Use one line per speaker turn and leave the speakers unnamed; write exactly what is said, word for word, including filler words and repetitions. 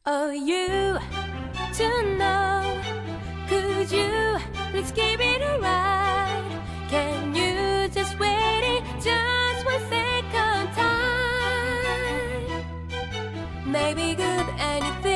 Oh, you to know, could you please give it a ride? Can you just wait it just one second time? Maybe good anything